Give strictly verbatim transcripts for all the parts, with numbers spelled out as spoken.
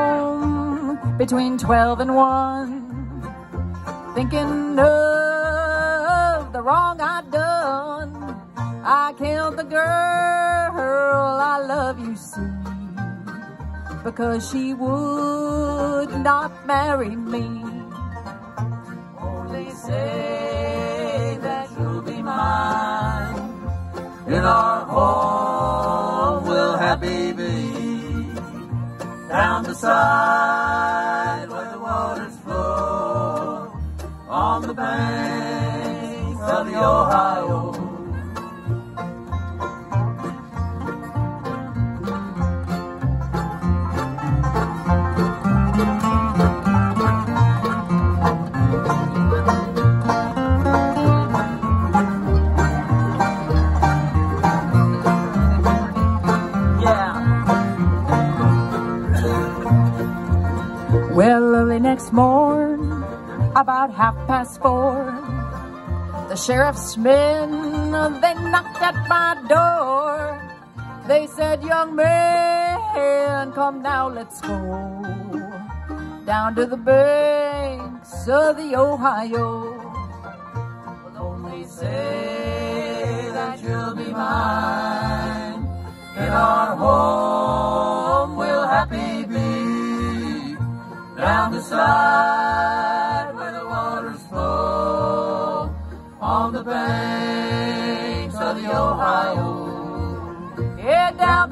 home between twelve and one, thinking of the wrong I'd done. I killed the girl I love, you see, because she would not marry me. Only say that you'll be mine. In our home we'll happy be, down the side where the waters flow, on the banks of the Ohio. Well, early next morn, about half past four, the sheriff's men, they knocked at my door. They said, young man, come now, let's go down to the banks of the Ohio. Well, only say that you'll be mine. In our home we'll happy be, down the side where the waters flow, on the banks of the Ohio. Yeah, down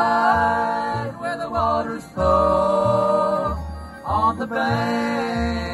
beside where the waters flow, on the banks